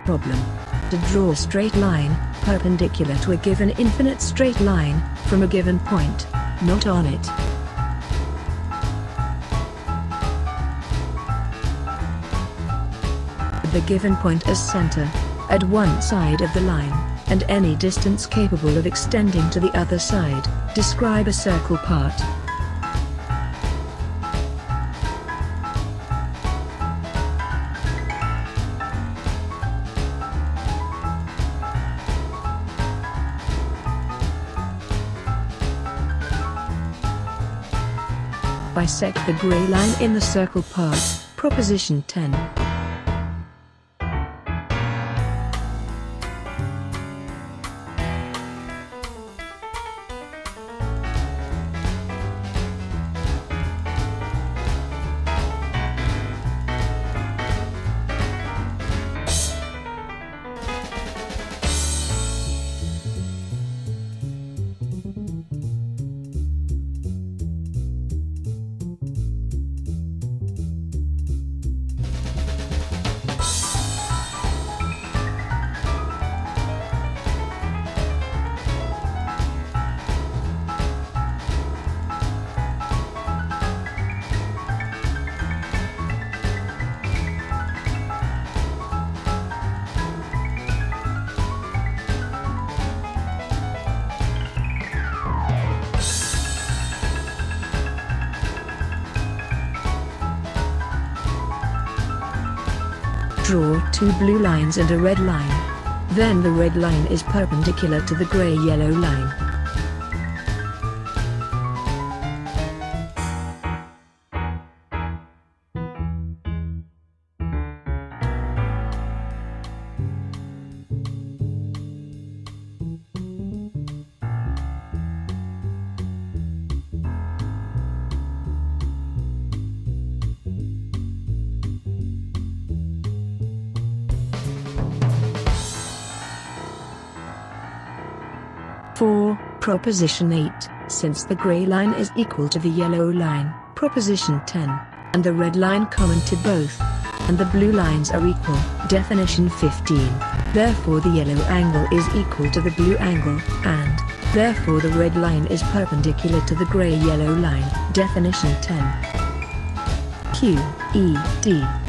Problem. To draw a straight line, perpendicular to a given infinite straight line, from a given point, not on it. The given point as center, at one side of the line, and any distance capable of extending to the other side. Describe a circle part. Bisect the gray line in the circle part. Proposition 10. Draw two blue lines and a red line. Then the red line is perpendicular to the gray-yellow line. Proposition 8, since the gray line is equal to the yellow line, Proposition 10, and the red line common to both, and the blue lines are equal, Definition 15, therefore the yellow angle is equal to the blue angle, and, therefore the red line is perpendicular to the gray-yellow line, Definition 10. Q, E, D.